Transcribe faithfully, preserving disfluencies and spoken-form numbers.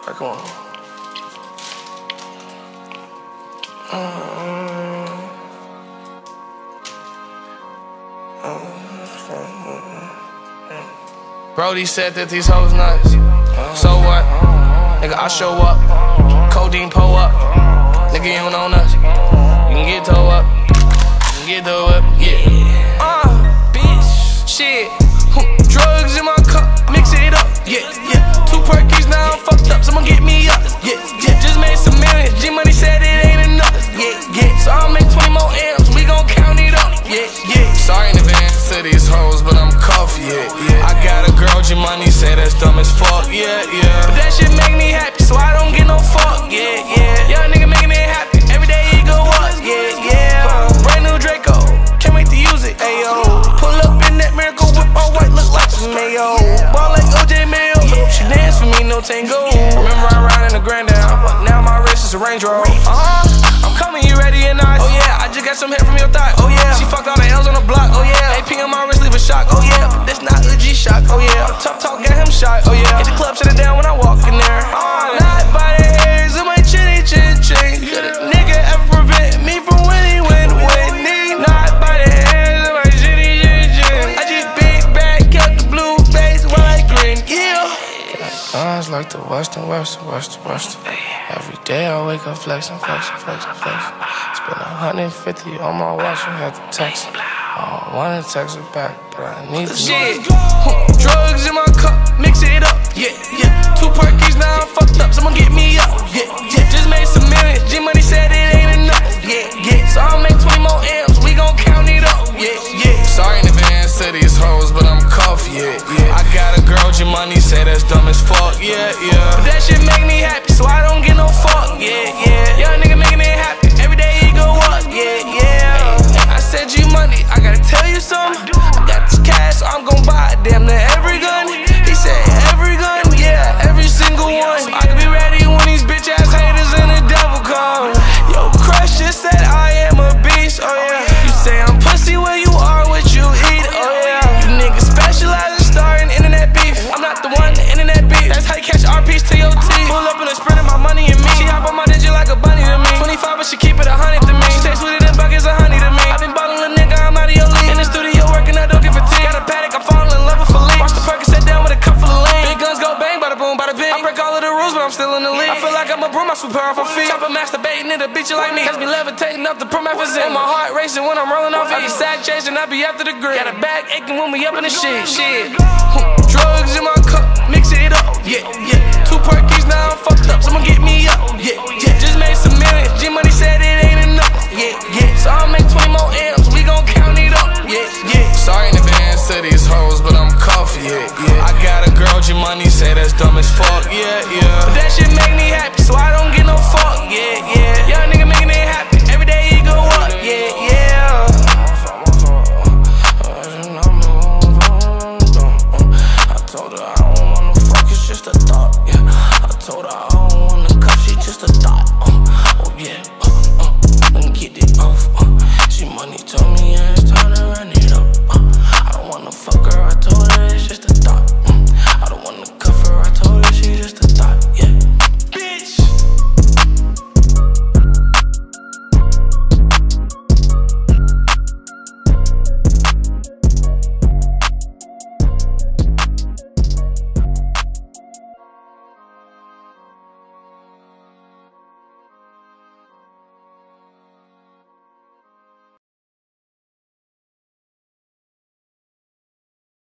Alright, come on. Brody said that these hoes nice. So what? Nigga, I show up. Codeine pull up. Nigga, you don't know us. You can get toe up. You can get toe up. Yeah. Uh, bitch. Shit. Drugs in my cup. Mix it up. Yeah, yeah. Two perkies now I'm fucked up. Someone get me up. Yeah, yeah. Just made some millions. G Money said it ain't enough. Yeah, yeah. So I'll make twenty more M's. We gon' count it up. Yeah, yeah. Sorry in advance to these hoes, but I'm cuffed. Yeah, yeah. I got a girl. G Money say that's dumb as fuck. Yeah, yeah. But that shit make me happy, so I don't get no fuck. Yeah, yeah. Young nigga making it happy. Every day he go up. Yeah, yeah. Brand new Draco. Can't wait to use it. Ayo. Pull up in that Miracle Whip, all white, look like some mayo. Ball like O J Mayo. She dance for me, no tango. Remember I ride in the Grand Down, but now my wrist is a Range Rover. Uh-huh. I'm coming, you ready and nice? Oh yeah, I just got some hair from your thigh. Oh yeah, she fucked all the L's on the block. Oh yeah, A P on my wrist, leave a shock. Oh yeah, but that's not a G shock. Oh yeah, tough talk got him shot. Oh yeah, hit the club, shut it down when I walk in there. Uh, not by the hairs of my chinny chin chin. Could a nigga ever prevent me from winning, win, winning? Not by the hairs of my chinny chin chin. I just big back, kept the blue face while I grin. Yeah. Guns like the Western, Western, Western, Western. Every day I wake up flexing, flexing, flexing, flexing. Spend a hundred fifty on my watch and had to text her. I don't wanna text her back, but I need to. Shit, drugs in my cup, mix it up. Yeah, yeah. Two perkies now I'm fucked up. Someone get me up. Yeah, yeah. Just made some millions. G Money said it ain't enough. Yeah, yeah. So I'll make twenty more M's. We gon' count it up. Yeah, yeah. Sorry in advance to these hoes, but I'm cuffed. Yeah, yeah. I got a girl. G Money say that's dumb as fuck. Yeah, yeah. But that shit make me happy, so I don't get no fuck. Yeah, yeah. Young nigga making it happy. Every day he go up. Yeah, yeah. I said G Money, I gotta tell you something. I got this cash, so I'm gon' buy damn near every gun. He said every gun, yeah, every single one. I can be ready when these bitch ass haters and the devil come. Yo, Crush just said I am a beast. Oh yeah. You say I'm pussy where you are, what you eat. Oh yeah. You niggas specialize in starting internet beef. I'm not the one, the internet beef. That's how you catch R Ps to your teeth. Pull up in a sprint of my money and me. She hop on my digit like a bunny to me. twenty-five, but she keep it a hundred to me. She tastes sweeter than buckets of honey to me. I been ballin' a nigga, I'm out of your league. In the studio working, I don't get fatigue. Got a paddock, I'm falling in love with Philippe. Watch the Perkins sit down with a cup full of lean. Big guns go bang, bada boom, bada bing. I break all of the rules, but I'm still in the league. I feel like I'm a broom, I sweep her off her feet. Chopper masturbating, it'll beat you like me. Has me levitating up the promethazine. And my heart racing when I'm rolling off. I be sack chasing, I be after the grid. Got a bag aching when we up in the shit. Shit. Drugs in my cup, mix it up. Yeah, yeah. Two perkies now I'm fucked up. Someone get me up. Yeah, yeah. Just made some millions. G Money said it ain't enough. Yeah, yeah. So I'll make twenty more M's. We gon' count it up. Yeah, yeah. Sorry in advance to these hoes, but I'm cuffed. Yeah, yeah. I got a girl. G Money say that's dumb as fuck. Yeah, yeah. But that shit make me happy, so I don't get no fuck. Yeah, yeah. Young nigga making it happy. Every day he go up. Yeah, yeah. I told her I don't wanna fuck, it's just a thought. Yeah, I told her I